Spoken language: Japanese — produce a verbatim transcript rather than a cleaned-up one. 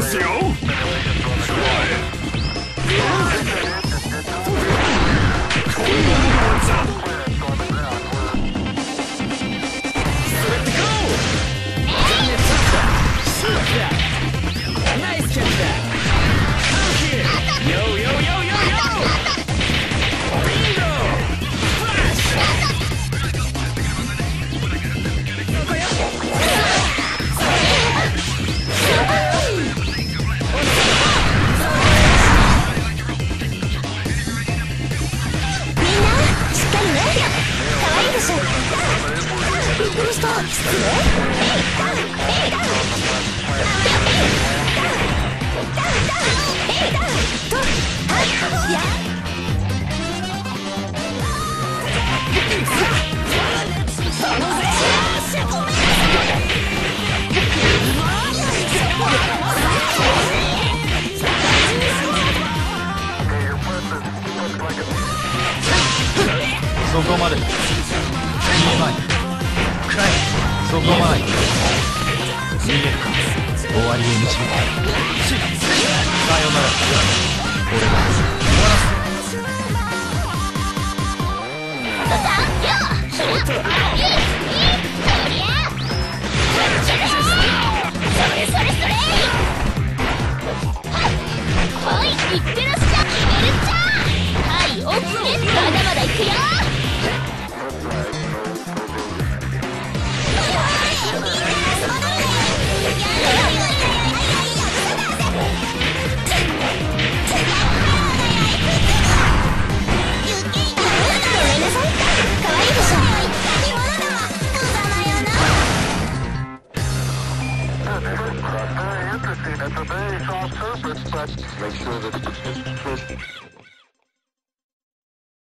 ますよ。 そこまで。にまいくらい。そこまで。逃げるか。終わりへ導く。さよなら。俺が終わらせはい、いってらっしゃい。メルちゃん。はい、オッケー。まだまだ行くよ。 Today, soft surface, but make sure that it's